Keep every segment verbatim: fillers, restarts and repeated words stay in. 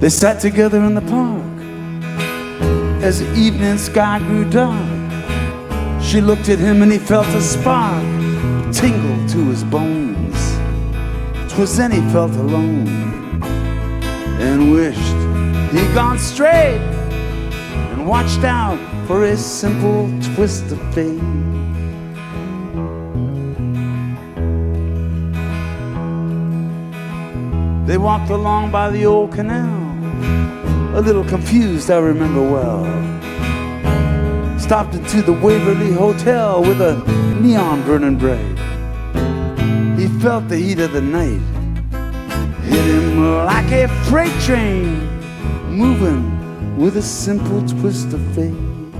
They sat together in the park. As the evening sky grew dark, she looked at him and he felt a spark tingle to his bones. 'Twas then he felt alone and wished he'd gone straight and watched out for a simple twist of fate. They walked along by the old canal, a little confused, I remember well. Stopped into the Waverly Hotel with a neon burning bright. He felt the heat of the night hit him like a freight train, moving with a simple twist of fate.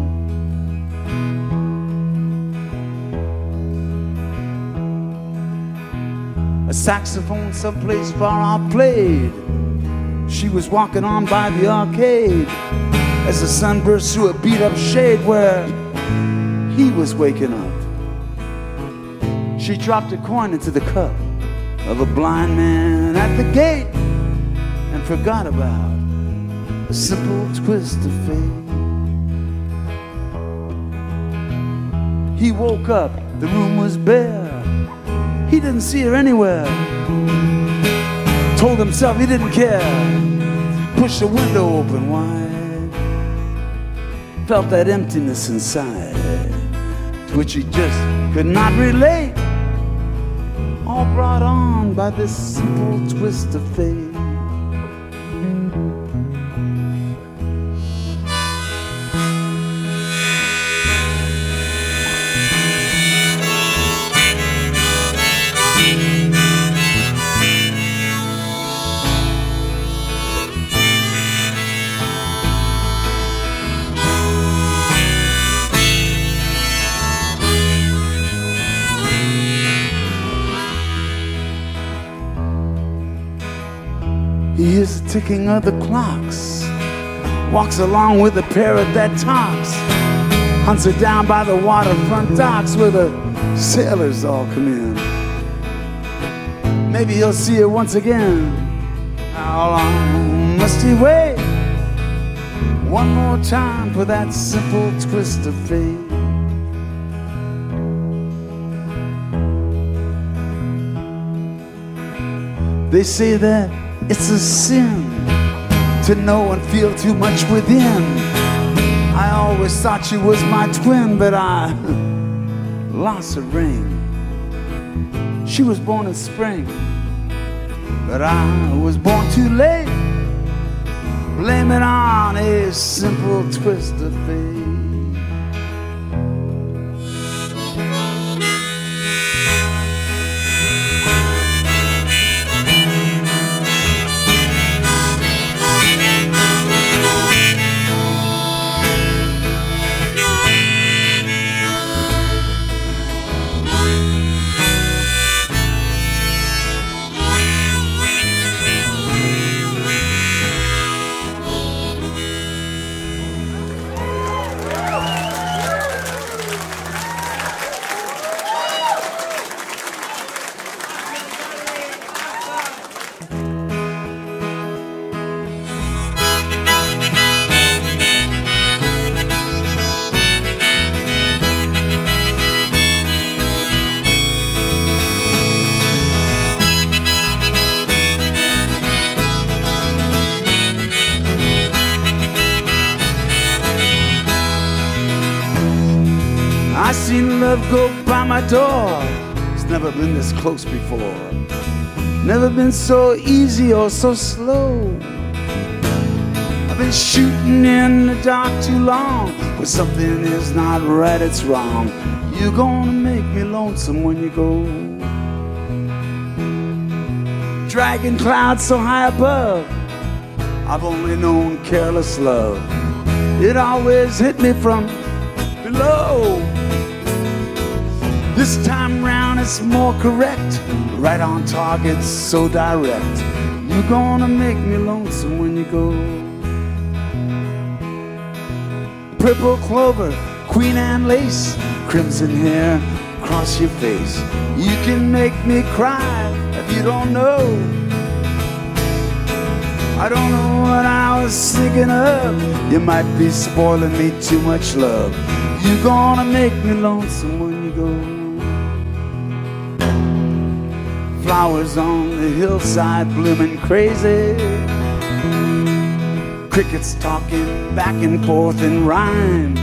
A saxophone someplace far off played. She was walking on by the arcade as the sun burst through a beat-up shade where he was waking up. She dropped a coin into the cup of a blind man at the gate and forgot about a simple twist of fate. He woke up, the room was bare. He didn't see her anywhere. Told himself he didn't care. Pushed the window open wide. Felt that emptiness inside, to which he just could not relate. All brought on by this simple twist of fate. He hears the ticking of the clocks, walks along with a parrot that talks, hunts her down by the waterfront docks where the sailors all come in. Maybe he'll see her once again. How long must he wait? One more time for that simple twist of fate. They say that it's a sin to know and feel too much within. I always thought she was my twin, but I lost her ring. She was born in spring, but I was born too late. Blame it on a simple twist of fate. I seen love go by my door. It's never been this close before. Never been so easy or so slow. I've been shooting in the dark too long. When something is not right, it's wrong. You're gonna make me lonesome when you go. Dragging clouds so high above, I've only known careless love. It always hit me from below. This time round it's more correct, right on target, so direct. You're gonna make me lonesome when you go. Purple clover, Queen Anne lace, crimson hair across your face. You can make me cry if you don't know. I don't know what I was thinking of. You might be spoiling me too much love. You're gonna make me lonesome when you go. Flowers on the hillside blooming crazy. Crickets talking back and forth in rhyme.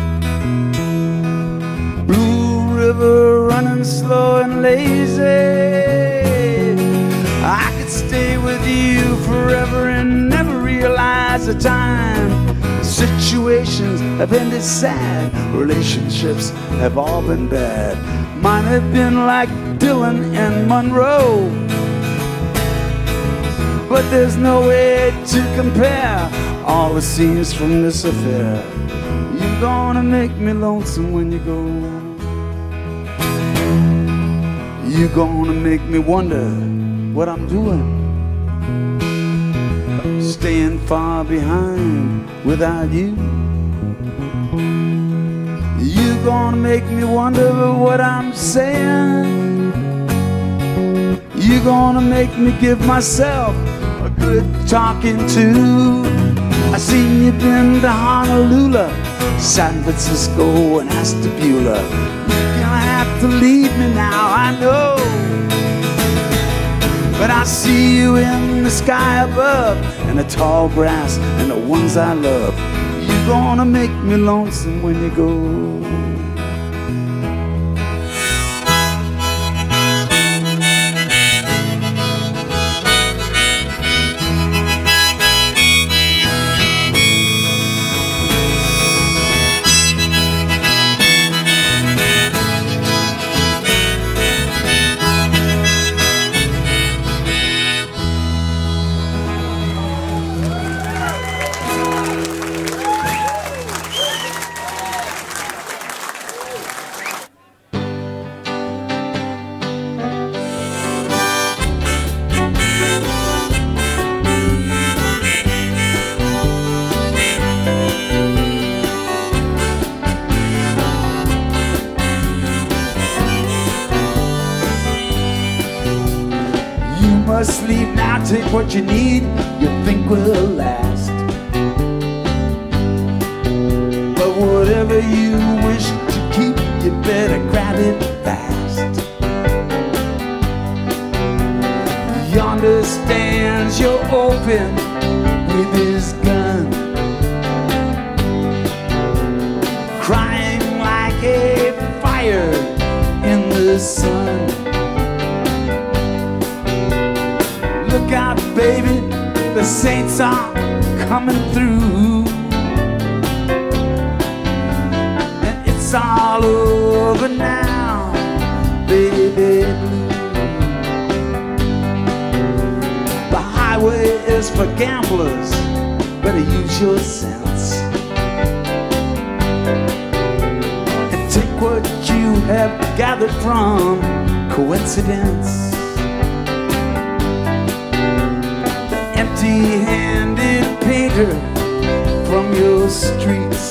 Blue river running slow and lazy. I could stay with you forever and never realize the time. Situations have ended sad. Relationships have all been bad. Mine have been like Dylan and Monroe, but there's no way to compare all the scenes from this affair. You're gonna make me lonesome when you go. You're gonna make me wonder what I'm doing, staying far behind without you. You're gonna make me wonder what I'm saying. You're gonna make me give myself a good talking to. I seen you been to Honolulu, San Francisco and Ashtabula. You're gonna have to leave me now, I know, but I see you in the sky above, and the tall grass and the ones I love. You're gonna make me lonesome when you go. Must leave now, take what you need, you think will last. But whatever you wish to keep, you better grab it fast. Yonder stands your open with his gun, crying like a fire in the sun. Look out, baby, the saints are coming through, and it's all over now, baby blue. The highway is for gamblers, better use your sense and take what you have gathered from coincidence. Empty-handed painter from your streets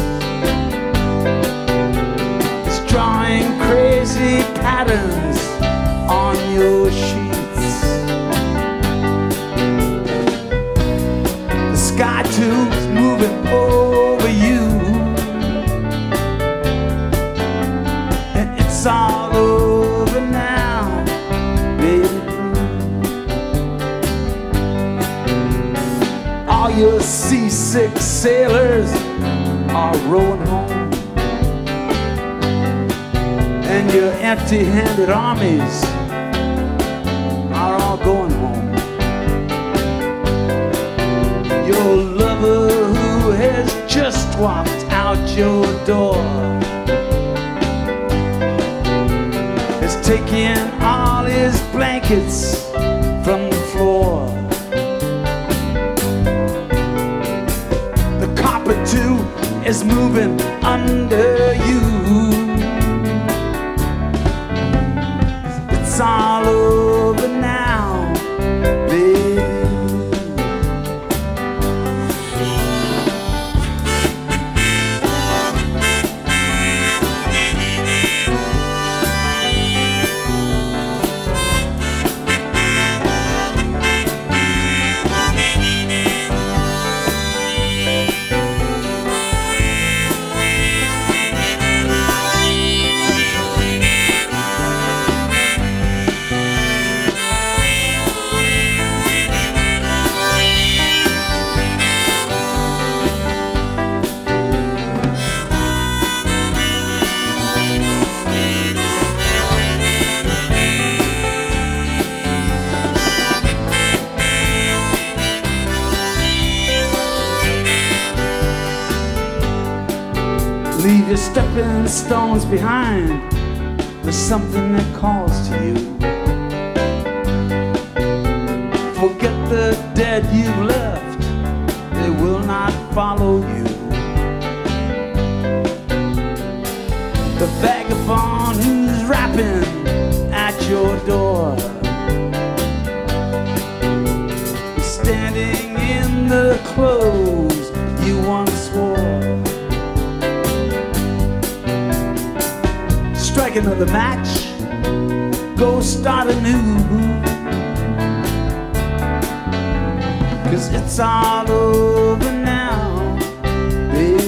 is drawing crazy patterns on your sheets. The sky tube's moving over you, and it's all over now, baby. All your seasick sailors are rowing home, and your empty-handed armies are all going home. Your lover who has just walked out your door is taking all his blankets from the floor. Too is moving under you. It's all over now, baby. Leave your stepping stones behind. There's something that calls to you. Forget the dead you've left, they will not follow you. The vagabond who's rapping at your door, standing in the clothes you once wore. Strike another match, go start anew, 'cause it's all over now, baby.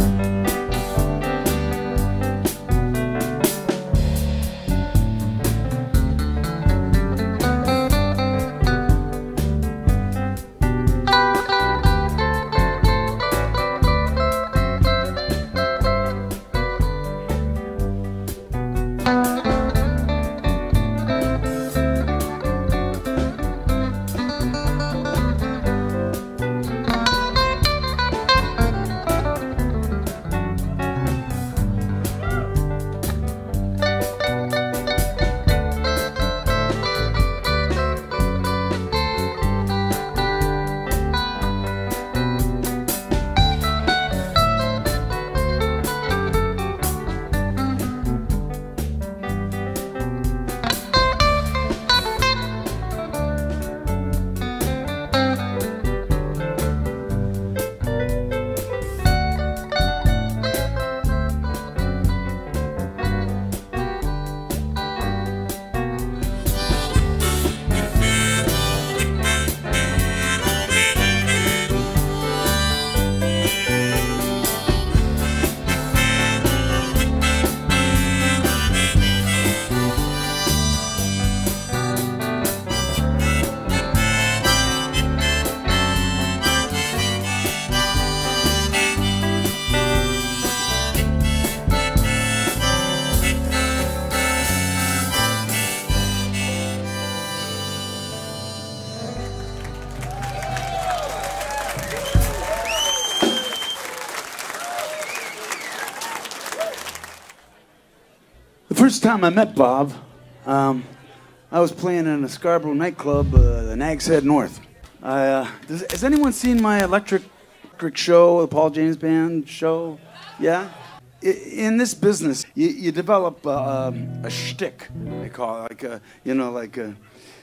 First time I met Bob, um, I was playing in a Scarborough nightclub, uh, the Nag's Head North. I, uh, does, has anyone seen my electric, electric show, the Paul James Band show? Yeah? I, in this business, you, you develop uh, a shtick, they call it, like a, you know, like a,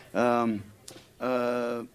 um, uh,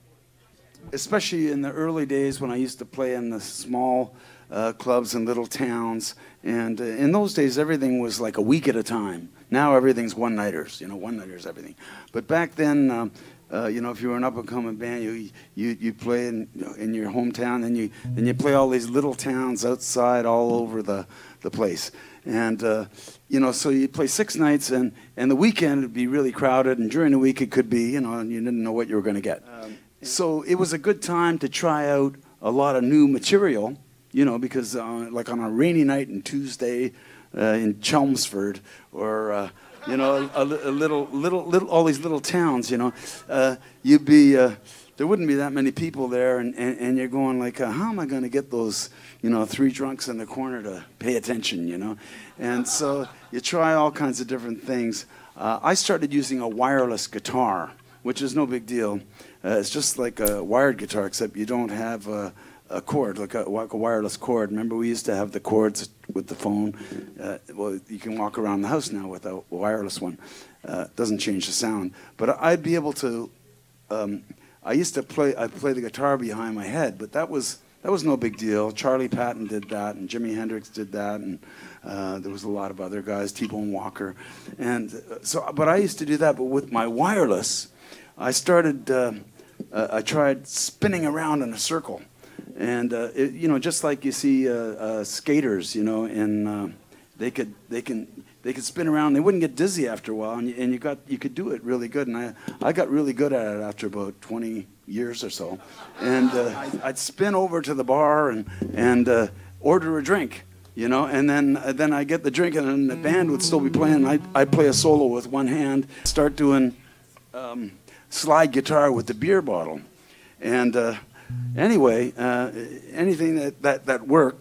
especially in the early days when I used to play in the small uh, clubs in little towns. And uh, in those days, everything was like a week at a time. Now everything's one-nighters, you know, one-nighters, everything. But back then, um, uh, you know, if you were an up-and-coming band, you you you play in you know, in your hometown, and you then you play all these little towns outside, all over the the place. And uh, you know, so you play six nights, and and the weekend would be really crowded, and during the week it could be, you know, and you didn't know what you were going to get. Um, so it was a good time to try out a lot of new material. You know, because uh, like on a rainy night in Tuesday uh, in Chelmsford, or uh, you know, a, a little, little, little, all these little towns, you know, uh, you'd be, uh, there wouldn't be that many people there, and, and, and you're going like, uh, how am I going to get those, you know, three drunks in the corner to pay attention, you know? And so you try all kinds of different things. Uh, I started using a wireless guitar, which is no big deal. Uh, it's just like a wired guitar, except you don't have a a cord, like a, like a wireless cord. Remember, we used to have the cords with the phone. Uh, well, you can walk around the house now with a wireless one. Uh, doesn't change the sound. But I'd be able to, um, I used to play, I'd play the guitar behind my head, but that was, that was no big deal. Charlie Patton did that, and Jimi Hendrix did that, and uh, there was a lot of other guys, T-Bone Walker. And uh, so, but I used to do that, but with my wireless, I started, uh, uh, I tried spinning around in a circle. And uh, it, you know, just like you see uh, uh, skaters, you know, and uh, they could they can they could spin around. They wouldn't get dizzy after a while, and you, and you got you could do it really good. And I I got really good at it after about twenty years or so. And uh, I'd, I'd spin over to the bar and and uh, order a drink, you know, and then uh, then I get the drink, and then the band would still be playing. I I'd play a solo with one hand, start doing um, slide guitar with the beer bottle, and. Uh, Anyway, uh, anything that, that, that worked,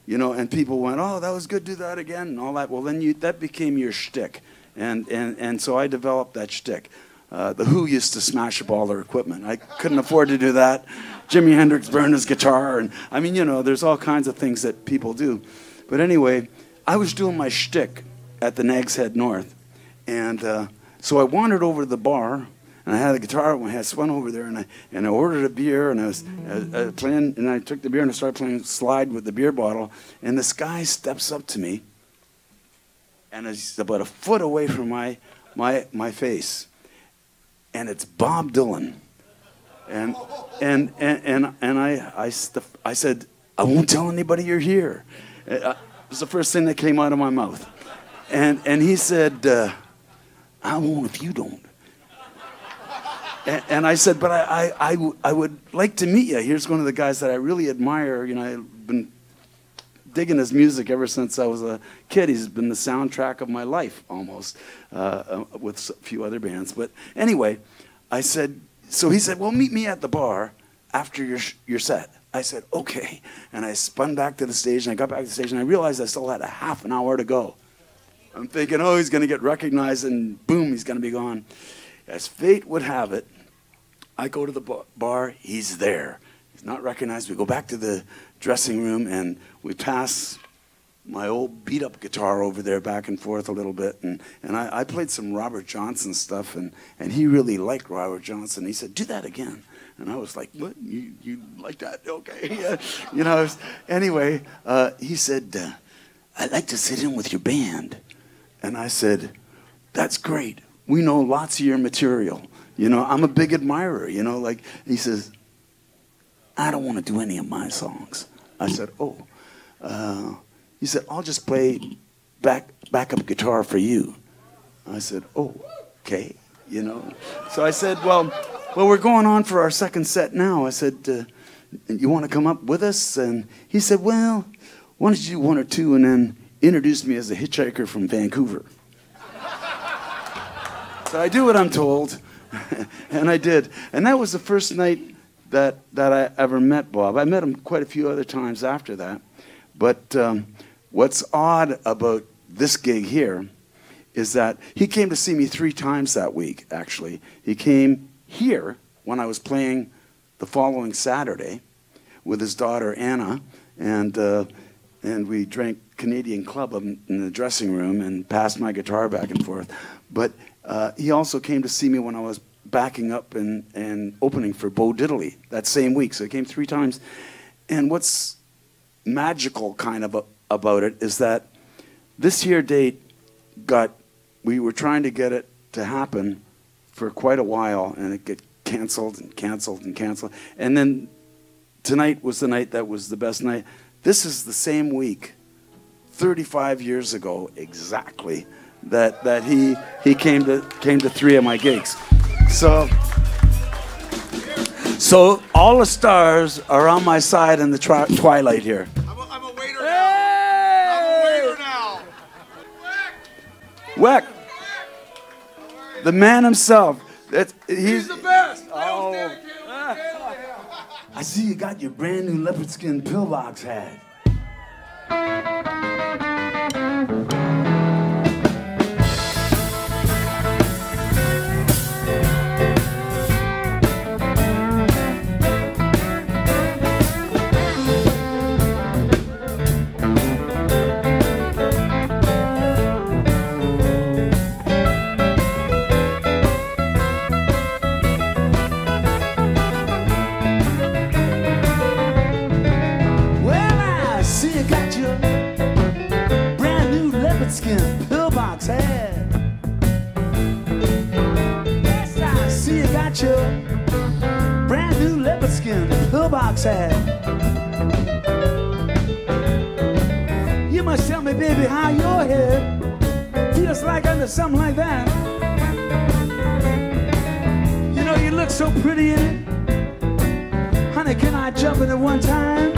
you know, and people went, oh, that was good, do that again, and all that. Well, then you, that became your shtick. And, and, and so I developed that shtick. Uh, the Who used to smash up all their equipment. I couldn't afford to do that. Jimi Hendrix burned his guitar. And I mean, you know, there's all kinds of things that people do. But anyway, I was doing my shtick at the Nag's Head North. And uh, so I wandered over to the bar, and I had a guitar in my hand. So I went over there, and I, and I ordered a beer, and I was uh, uh, playing, and I took the beer, and I started playing slide with the beer bottle. And this guy steps up to me, and he's about a foot away from my, my, my face. And it's Bob Dylan. And, and, and, and, and I, I, I said, I won't tell anybody you're here. It was the first thing that came out of my mouth. And, and he said, uh, I won't if you don't. And, and I said, but I, I, I, I would like to meet you. Here's one of the guys that I really admire. You know, I've been digging his music ever since I was a kid. He's been the soundtrack of my life, almost, uh, uh, with a few other bands. But anyway, I said, so he said, well, meet me at the bar after your, your set. I said, okay. And I spun back to the stage, and I got back to the stage, and I realized I still had a half an hour to go. I'm thinking, oh, he's going to get recognized, and boom, he's going to be gone. As fate would have it, I go to the bar, he's there. He's not recognized. We go back to the dressing room, and we pass my old beat-up guitar over there back and forth a little bit. And, and I, I played some Robert Johnson stuff, and, and he really liked Robert Johnson. He said, do that again. And I was like, what? You, you like that? Okay. Yeah. You know, was, anyway, uh, he said, uh, I'd like to sit in with your band. And I said, that's great. We know lots of your material. You know, I'm a big admirer, you know, like, he says, I don't want to do any of my songs. I said, oh. Uh, he said, I'll just play back backup guitar for you. I said, oh, okay, you know. So I said, well, well, we're going on for our second set now. I said, uh, you want to come up with us? And he said, well, why don't you do one or two and then introduce me as a hitchhiker from Vancouver. So I do what I'm told, and I did. And that was the first night that, that I ever met Bob. I met him quite a few other times after that. But um, what's odd about this gig here is that he came to see me three times that week, actually. He came here when I was playing the following Saturday with his daughter, Anna, and, uh, and we drank Canadian Club in the dressing room and passed my guitar back and forth. But uh, he also came to see me when I was backing up and, and opening for Bo Diddley that same week. So he came three times. And what's magical kind of a, about it is that this here date got, we were trying to get it to happen for quite a while, and it got canceled and canceled and canceled. And then tonight was the night that was the best night. This is the same week, thirty-five years ago exactly, that, that he, he came to, came to three of my gigs. So, so all the stars are on my side in the tri twilight here. I'm a, I'm a waiter now. Hey! I'm a waiter now. Weck, the man himself. That's, he's, he's the best. Oh. I see you got your brand new leopard-Skin Pillbox hat. Skin Pillbox Hat. Yes, I see you got your brand new leopard skin Pillbox Hat. You must tell me, baby, how your head feels like under something like that. You know, you look so pretty in it. Honey, can I jump in at one time?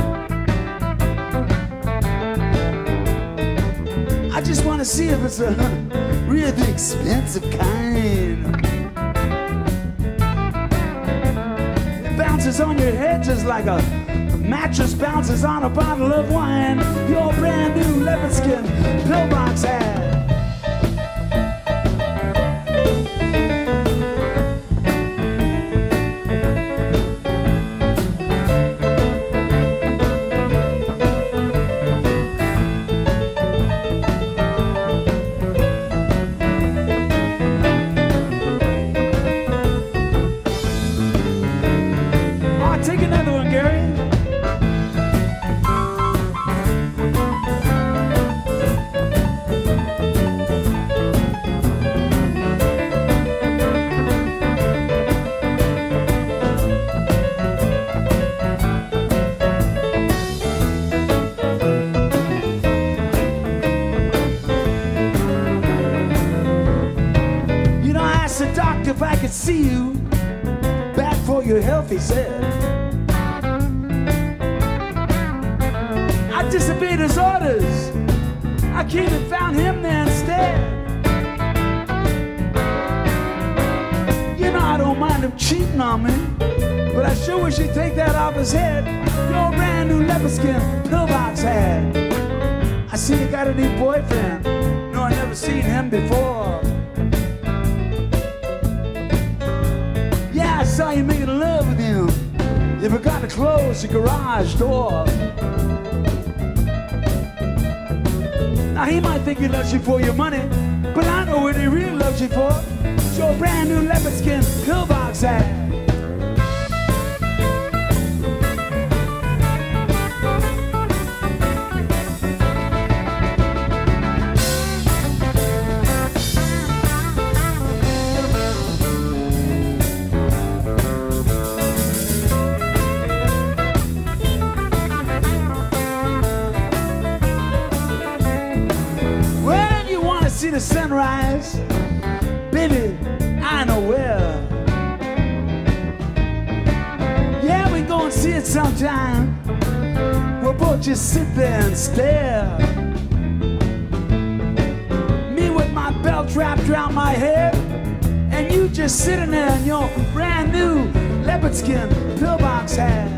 I just want to see if it's a really expensive kind. It bounces on your head just like a Mattress bounces on a bottle of wine. Your brand new leopard-Skin Pillbox Hat. If I could see you back for your health, he said. I disobeyed his orders. I came and found him there instead. You know I don't mind him cheating on me, but I sure wish he'd take that off his head. Your brand new leopard-Skin Pillbox Hat. I see you got a new boyfriend. No, I never seen him before. I saw you making love with him. You forgot to close the garage door. Now he might think he loves you for your money, but I know what he really loves you for. It's your brand new leopard-Skin Pillbox Hat. See the sunrise, baby, I know where. Yeah, we go and see it sometime. We'll both just sit there and stare. Me with my belt wrapped around my head, and you just sitting there in your brand new leopard-Skin Pillbox Hat.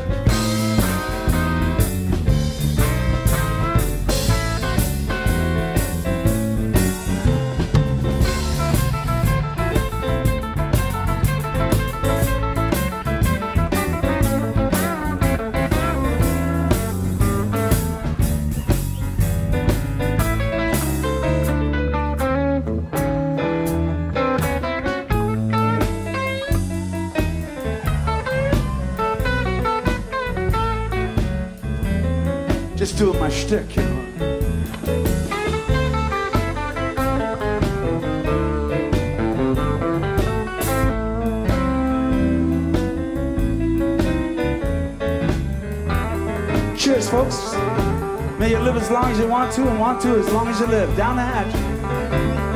Just doing my shtick, you know. Cheers, folks. May you live as long as you want to and want to as long as you live. Down the hatch.